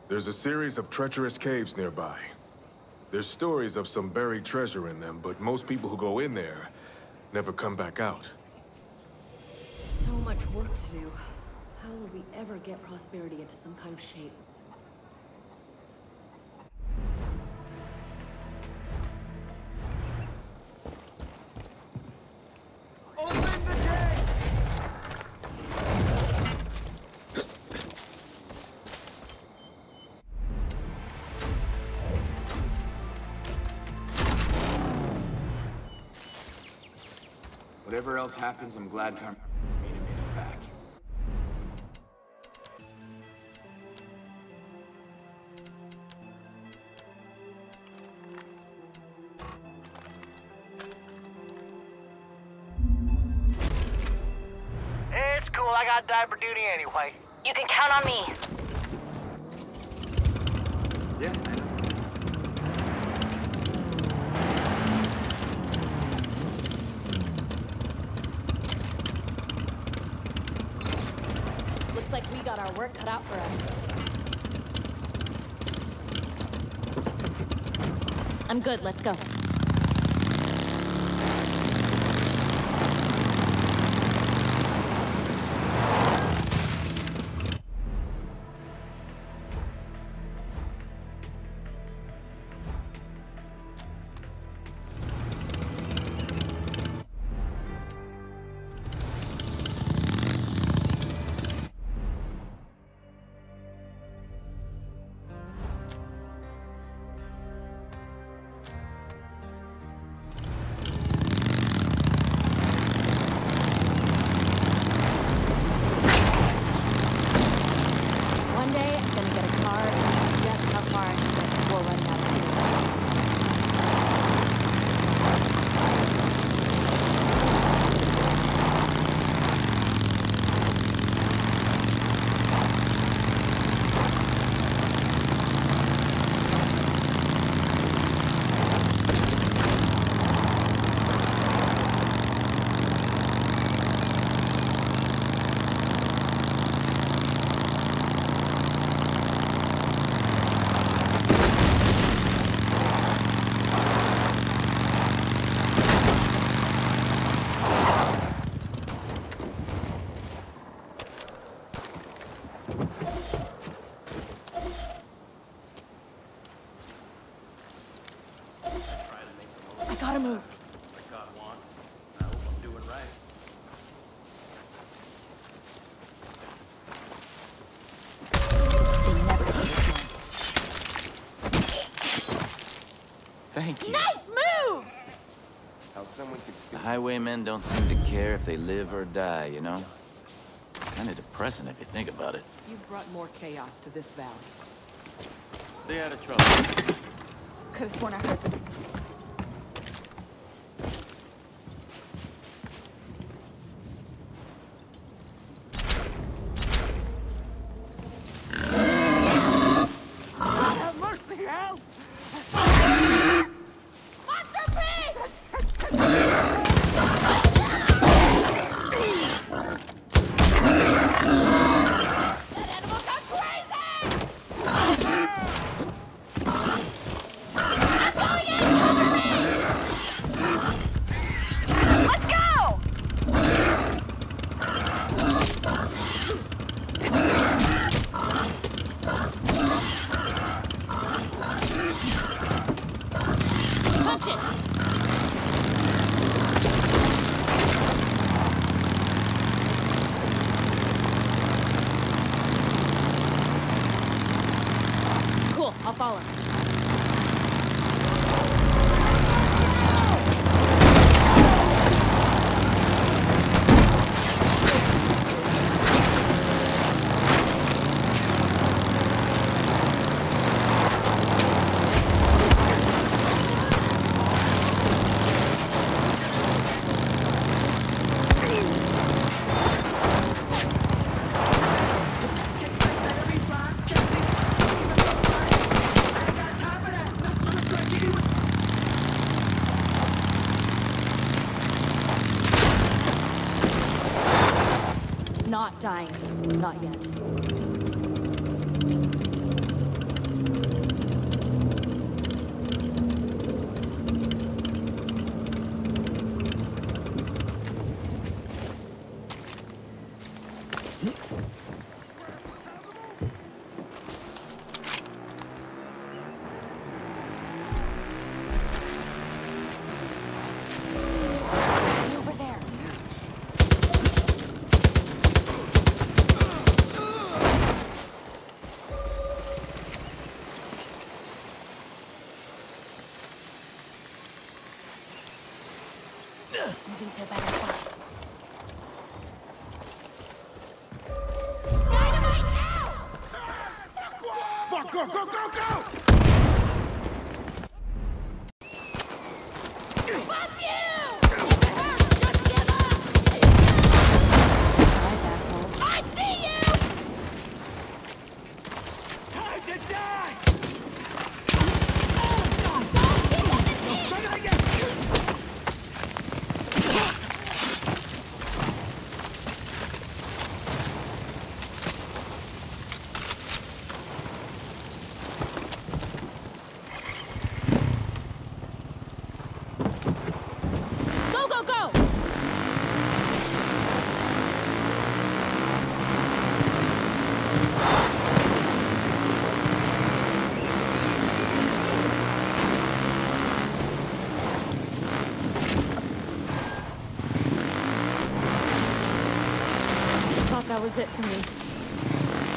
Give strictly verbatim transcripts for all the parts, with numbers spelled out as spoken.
There's a series of treacherous caves nearby. There's stories of some buried treasure in them, but most people who go in there never come back out. So much work to do. How will we ever get Prosperity into some kind of shape? Open the gate! Whatever else happens, I'm glad Carmina made it back. It's cool, I got diaper duty anyway. You can count on me. Yeah, I know. Looks like we got our work cut out for us. I'm good, let's go. Gotta move. Like God wants. I hope I'm doing right. They never get this Thank you. Nice moves! How someone could The highwaymen don't seem to care if they live or die, you know? It's kind of depressing if you think about it. You've brought more chaos to this valley. Stay out of trouble. Could have sworn I heard something. Have mercy, help! Monster Pig! That animal got crazy! I'm going in! Let's go! Punch it! Cool, I'll follow. Not dying. Not yet. Over there. Moving to a better spot. Dynamite out! Fuck, go, go, go, go! Fuck you! Just give up! I see you! Time to die! Don't keep on the hit! Go, go, go! Thought that was it for me.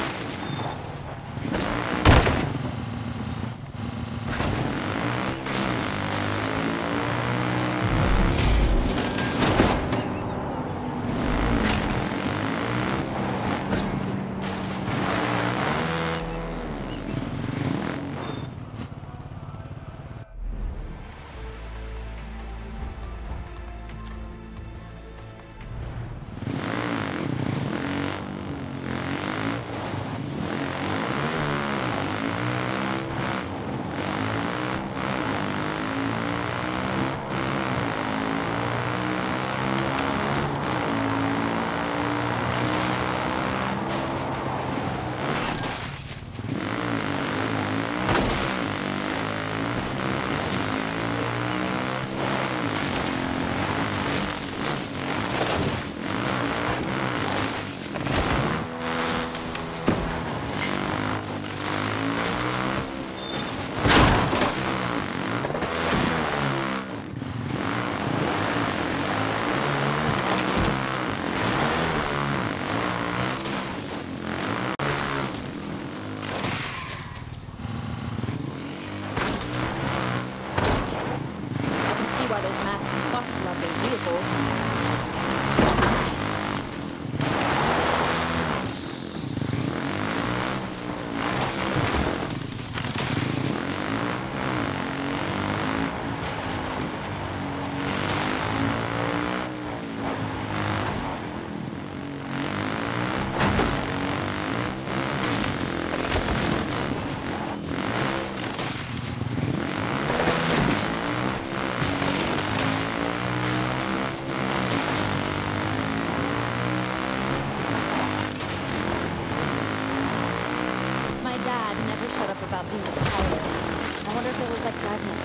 about being a pirate. I wonder if it was like driving a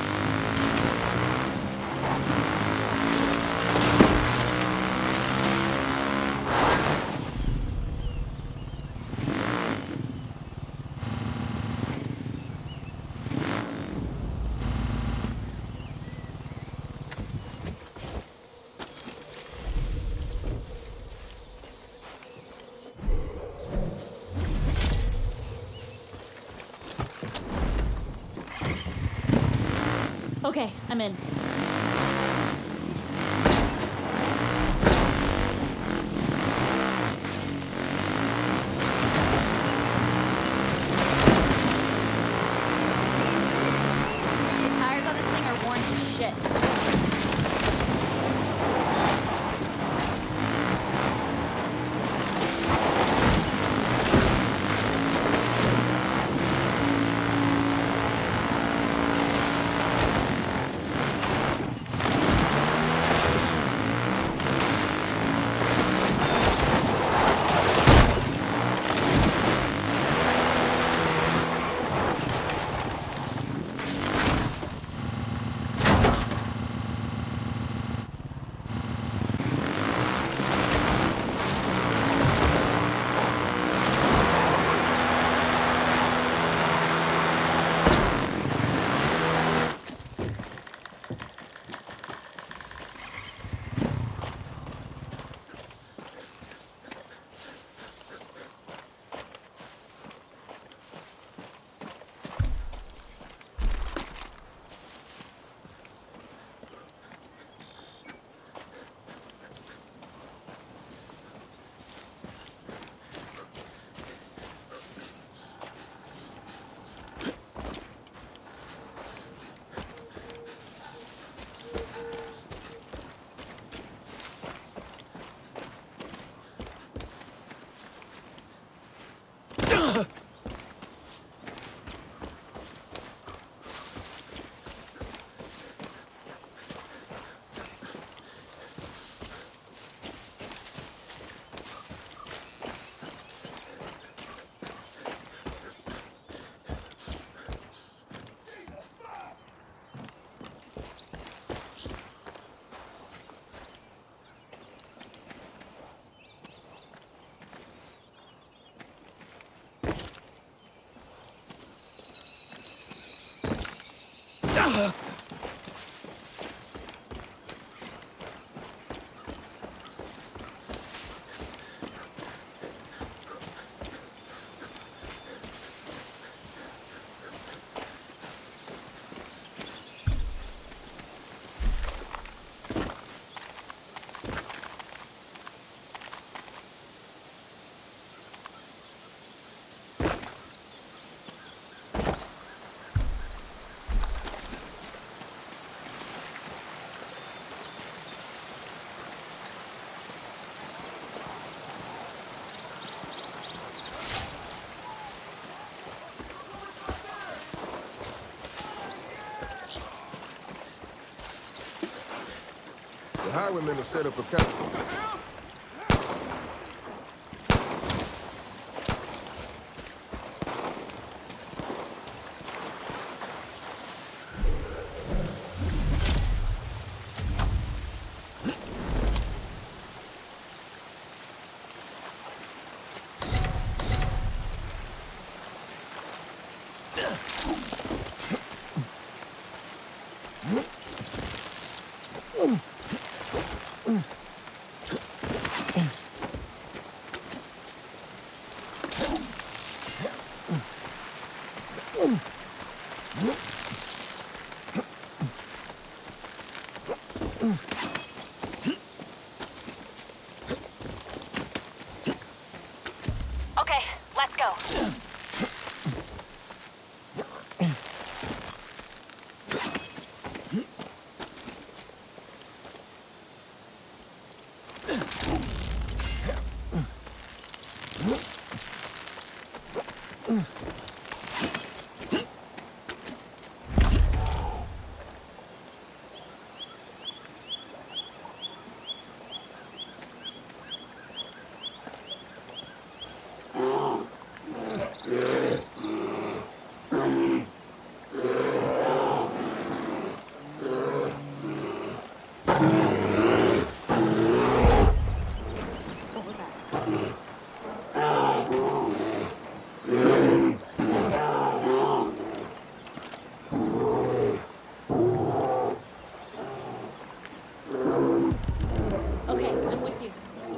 car. Okay, I'm in. The tires on this thing are worn to shit. The highwaymen have set up a camp. Okay, let's go. Okay, I'm with you.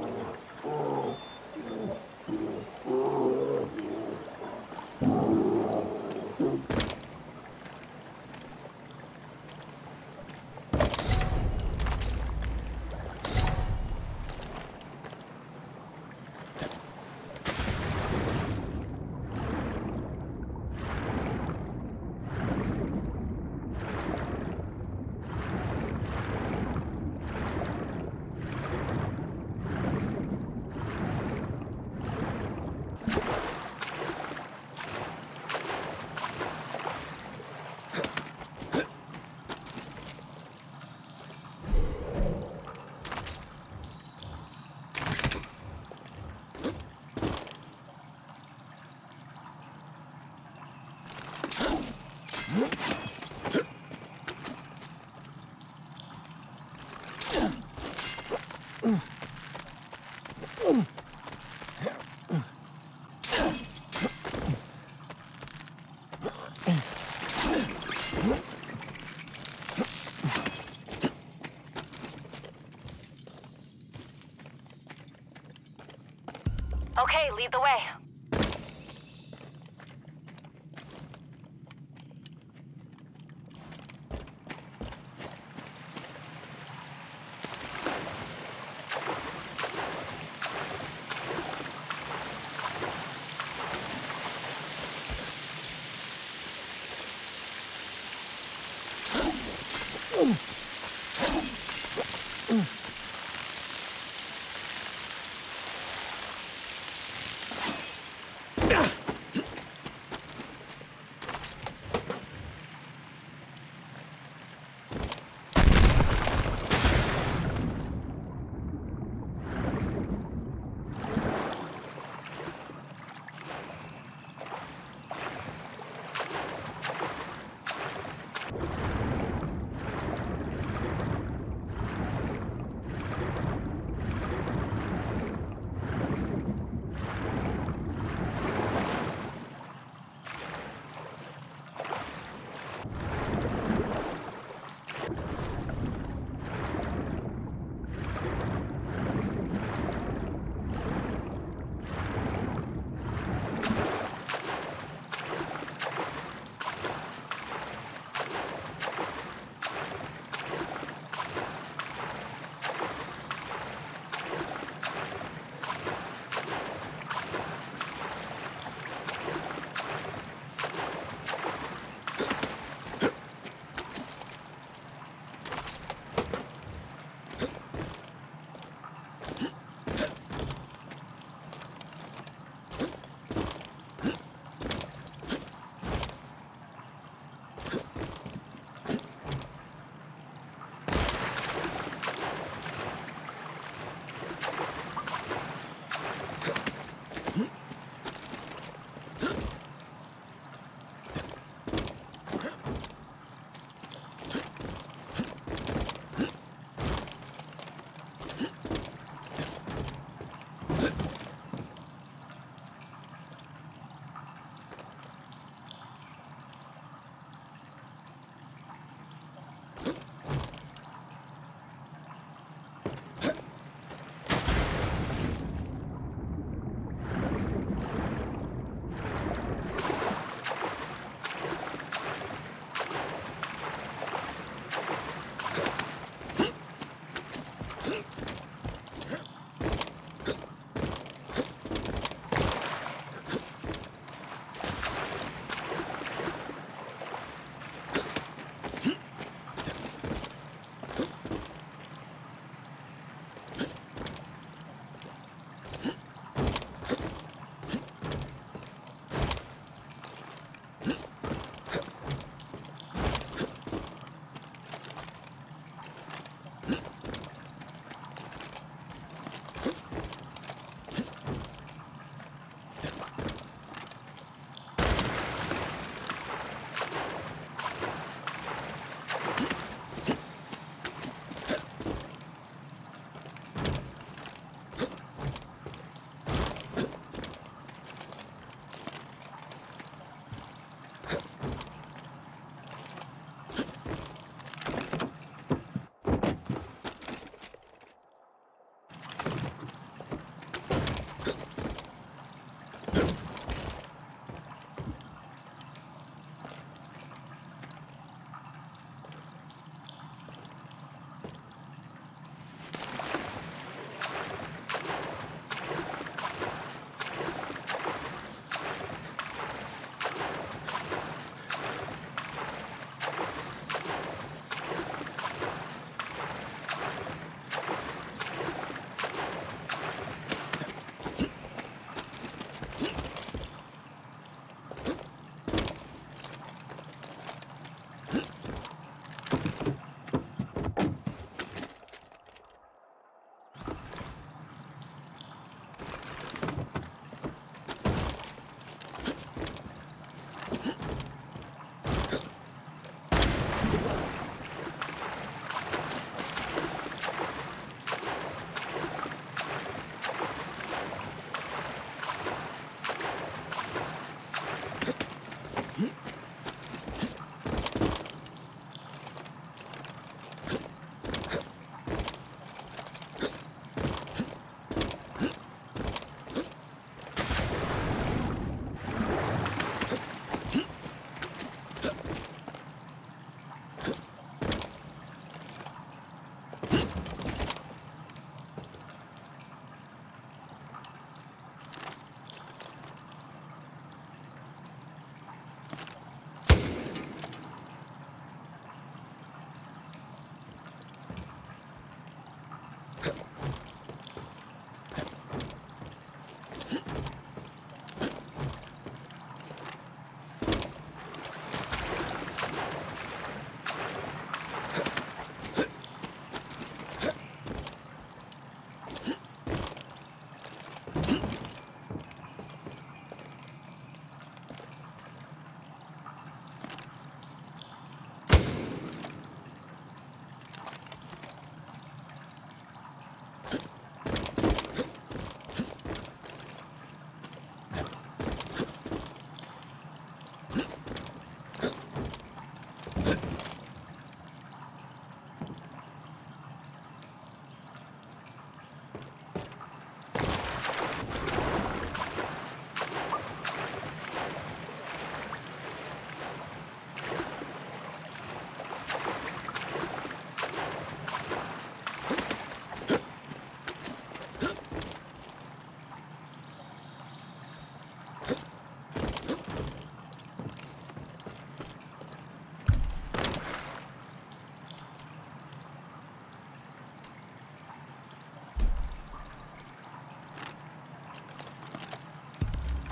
Okay, lead the way.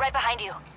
Right behind you.